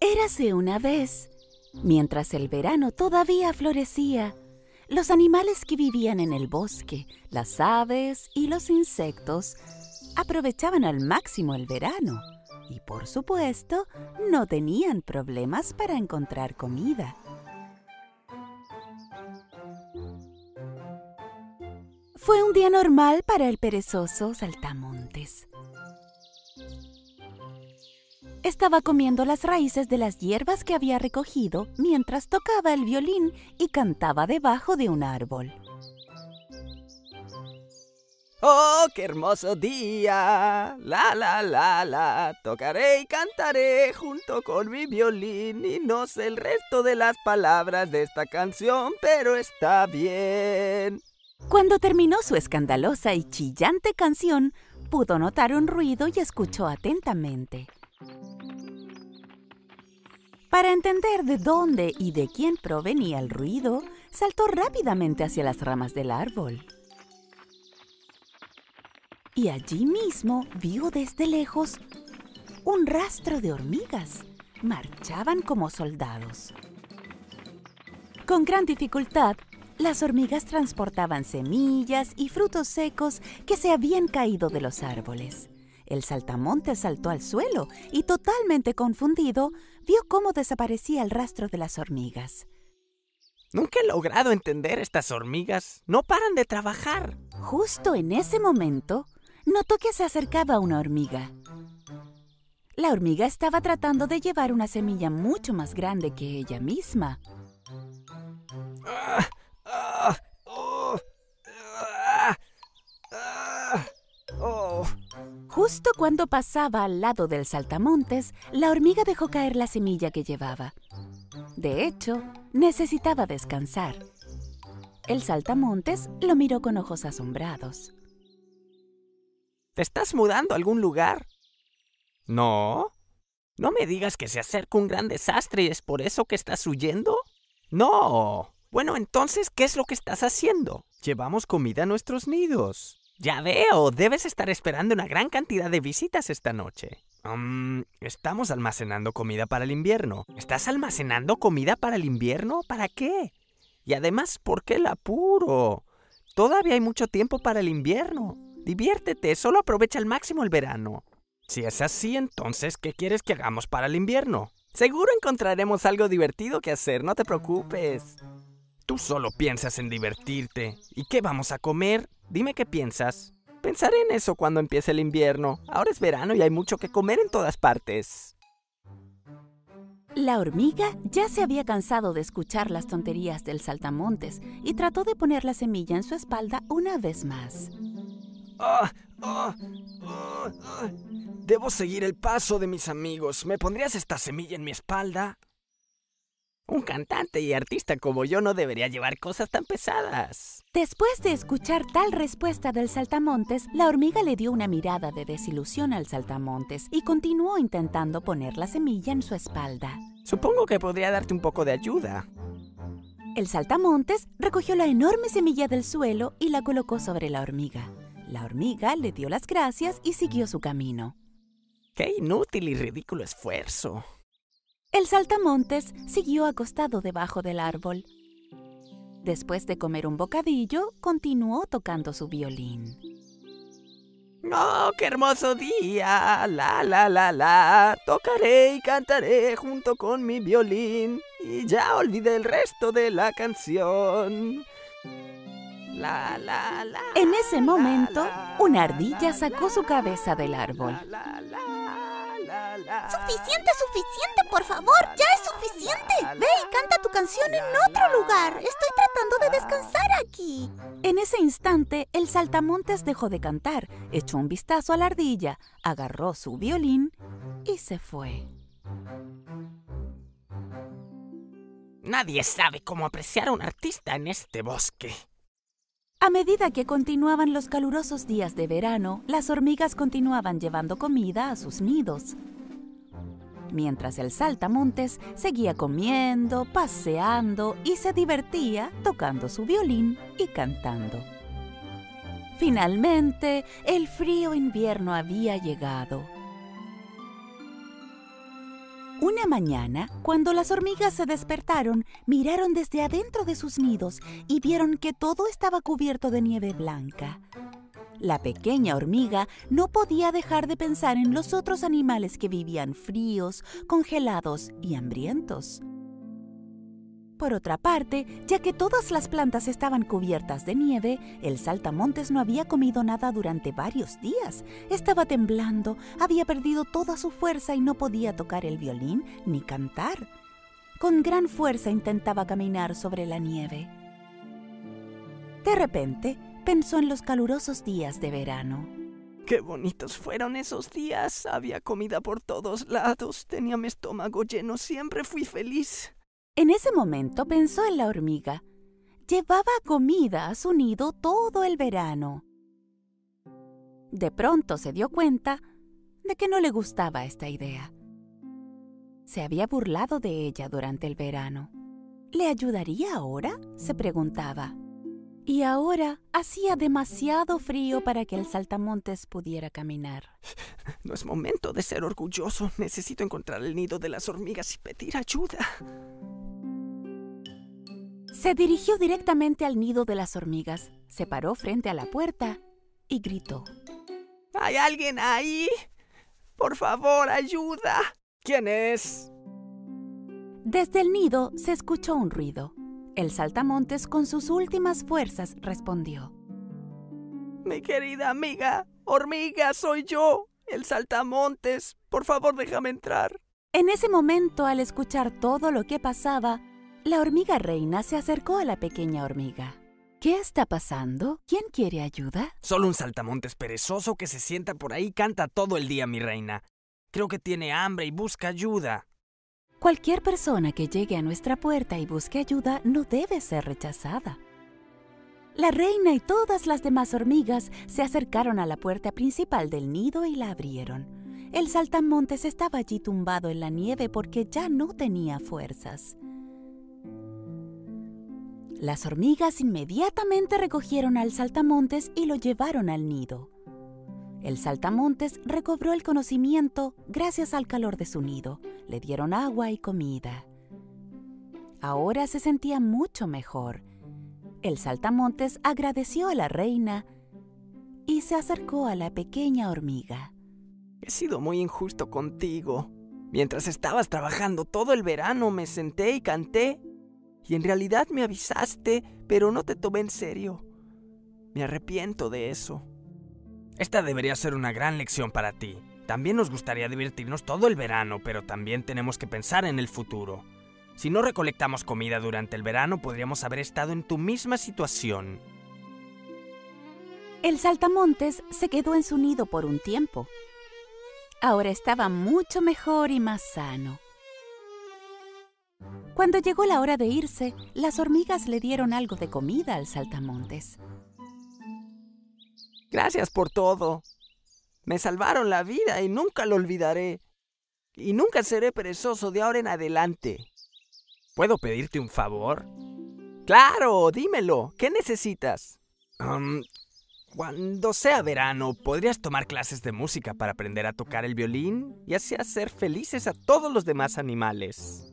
Érase una vez, mientras el verano todavía florecía, los animales que vivían en el bosque, las aves y los insectos, aprovechaban al máximo el verano y, por supuesto, no tenían problemas para encontrar comida. Fue un día normal para el perezoso saltamontes. Estaba comiendo las raíces de las hierbas que había recogido mientras tocaba el violín y cantaba debajo de un árbol. ¡Oh, qué hermoso día! La, la, la, la. Tocaré y cantaré junto con mi violín y no sé el resto de las palabras de esta canción, pero está bien. Cuando terminó su escandalosa y chillante canción, pudo notar un ruido y escuchó atentamente. Para entender de dónde y de quién provenía el ruido, saltó rápidamente hacia las ramas del árbol. Y allí mismo vio desde lejos un rastro de hormigas. Marchaban como soldados. Con gran dificultad, las hormigas transportaban semillas y frutos secos que se habían caído de los árboles. El saltamontes saltó al suelo y, totalmente confundido, vio cómo desaparecía el rastro de las hormigas. Nunca he logrado entender estas hormigas. No paran de trabajar. Justo en ese momento, notó que se acercaba una hormiga. La hormiga estaba tratando de llevar una semilla mucho más grande que ella misma. Justo cuando pasaba al lado del saltamontes, la hormiga dejó caer la semilla que llevaba. De hecho, necesitaba descansar. El saltamontes lo miró con ojos asombrados. ¿Te estás mudando a algún lugar? ¿No? ¿No me digas que se acerca un gran desastre y es por eso que estás huyendo? ¡No! Bueno, entonces, ¿qué es lo que estás haciendo? Llevamos comida a nuestros nidos. Ya veo, debes estar esperando una gran cantidad de visitas esta noche. Estamos almacenando comida para el invierno. ¿Estás almacenando comida para el invierno? ¿Para qué? Y además, ¿por qué el apuro? Todavía hay mucho tiempo para el invierno. Diviértete, solo aprovecha al máximo el verano. Si es así, entonces, ¿qué quieres que hagamos para el invierno? Seguro encontraremos algo divertido que hacer, no te preocupes. Tú solo piensas en divertirte. ¿Y qué vamos a comer? Dime qué piensas. Pensaré en eso cuando empiece el invierno. Ahora es verano y hay mucho que comer en todas partes. La hormiga ya se había cansado de escuchar las tonterías del saltamontes y trató de poner la semilla en su espalda una vez más. Debo seguir el paso de mis amigos. ¿Me pondrías esta semilla en mi espalda? Un cantante y artista como yo no debería llevar cosas tan pesadas. Después de escuchar tal respuesta del saltamontes, la hormiga le dio una mirada de desilusión al saltamontes y continuó intentando poner la semilla en su espalda. Supongo que podría darte un poco de ayuda. El saltamontes recogió la enorme semilla del suelo y la colocó sobre la hormiga. La hormiga le dio las gracias y siguió su camino. ¡Qué inútil y ridículo esfuerzo! El saltamontes siguió acostado debajo del árbol. Después de comer un bocadillo, continuó tocando su violín. ¡Oh, qué hermoso día! La, la, la, la. Tocaré y cantaré junto con mi violín. Y ya olvidé el resto de la canción. La, la, la. En ese momento, una ardilla sacó su cabeza del árbol. ¡Suficiente, suficiente, por favor! ¡Ya es suficiente! ¡Ve y canta tu canción en otro lugar! ¡Estoy tratando de descansar aquí! En ese instante, el saltamontes dejó de cantar, echó un vistazo a la ardilla, agarró su violín y se fue. Nadie sabe cómo apreciar a un artista en este bosque. A medida que continuaban los calurosos días de verano, las hormigas continuaban llevando comida a sus nidos. Mientras el saltamontes seguía comiendo, paseando y se divertía tocando su violín y cantando. Finalmente, el frío invierno había llegado. Una mañana, cuando las hormigas se despertaron, miraron desde adentro de sus nidos y vieron que todo estaba cubierto de nieve blanca. La pequeña hormiga no podía dejar de pensar en los otros animales que vivían fríos, congelados y hambrientos. Por otra parte, ya que todas las plantas estaban cubiertas de nieve, el saltamontes no había comido nada durante varios días. Estaba temblando, había perdido toda su fuerza y no podía tocar el violín ni cantar. Con gran fuerza intentaba caminar sobre la nieve. De repente, pensó en los calurosos días de verano. ¡Qué bonitos fueron esos días! Había comida por todos lados, tenía mi estómago lleno, siempre fui feliz. En ese momento pensó en la hormiga. Llevaba comida a su nido todo el verano. De pronto se dio cuenta de que no le gustaba esta idea. Se había burlado de ella durante el verano. ¿Le ayudaría ahora?, se preguntaba. Y ahora hacía demasiado frío para que el saltamontes pudiera caminar. No es momento de ser orgulloso. Necesito encontrar el nido de las hormigas y pedir ayuda. Se dirigió directamente al nido de las hormigas, se paró frente a la puerta y gritó. ¿Hay alguien ahí? Por favor, ayuda. ¿Quién es? Desde el nido se escuchó un ruido. El saltamontes con sus últimas fuerzas respondió. Mi querida amiga, hormiga, soy yo, el saltamontes. Por favor, déjame entrar. En ese momento, al escuchar todo lo que pasaba, la hormiga reina se acercó a la pequeña hormiga. ¿Qué está pasando? ¿Quién quiere ayuda? Solo un saltamontes perezoso que se sienta por ahí y canta todo el día, mi reina. Creo que tiene hambre y busca ayuda. Cualquier persona que llegue a nuestra puerta y busque ayuda no debe ser rechazada. La reina y todas las demás hormigas se acercaron a la puerta principal del nido y la abrieron. El saltamontes estaba allí tumbado en la nieve porque ya no tenía fuerzas. Las hormigas inmediatamente recogieron al saltamontes y lo llevaron al nido. El saltamontes recobró el conocimiento gracias al calor de su nido. Le dieron agua y comida. Ahora se sentía mucho mejor. El saltamontes agradeció a la reina y se acercó a la pequeña hormiga. He sido muy injusto contigo. Mientras estabas trabajando todo el verano me senté y canté. Y en realidad me avisaste, pero no te tomé en serio. Me arrepiento de eso. Esta debería ser una gran lección para ti. También nos gustaría divertirnos todo el verano, pero también tenemos que pensar en el futuro. Si no recolectamos comida durante el verano, podríamos haber estado en tu misma situación. El saltamontes se quedó en su nido por un tiempo. Ahora estaba mucho mejor y más sano. Cuando llegó la hora de irse, las hormigas le dieron algo de comida al saltamontes. Gracias por todo. Me salvaron la vida y nunca lo olvidaré. Y nunca seré perezoso de ahora en adelante. ¿Puedo pedirte un favor? ¡Claro! Dímelo. ¿Qué necesitas? Cuando sea verano, ¿podrías tomar clases de música para aprender a tocar el violín y así hacer felices a todos los demás animales?